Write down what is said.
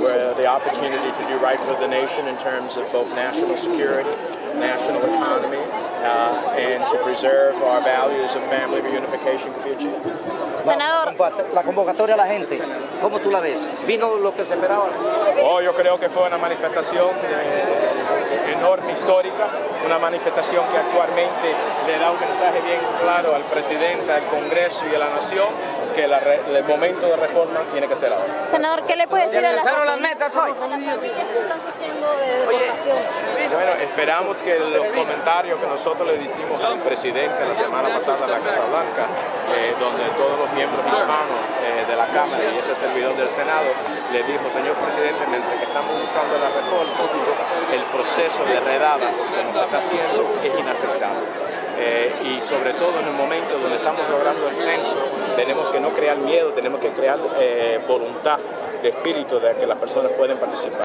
the opportunity to do right for the nation in terms of both national security, national economy, and to preserve our values of family reunification could be achieved. Senador. La convocatoria a la gente, ¿cómo tú la ves? ¿Vino lo que se esperaba? Yo creo que fue una manifestación enorme, histórica, una manifestación que actualmente le da un mensaje bien claro al presidente, al Congreso y a la Nación que el momento de reforma tiene que ser ahora. Senador, ¿qué le puede decir a las ¿Alcanzaron las metas hoy? familias que están sufriendo de deportación? Bueno, esperamos que los comentarios que nosotros le hicimos al presidente la semana pasada en la Casa Blanca, donde todos los miembros hispanos de la Cámara y este servidor del Senado le dijo, señor presidente, mientras que estamos buscando la reforma, el proceso de redadas como se está haciendo es inaceptable. Y sobre todo en un momento donde estamos logrando el censo, tenemos que no crear miedo, tenemos que crear voluntad de espíritu de que las personas pueden participar.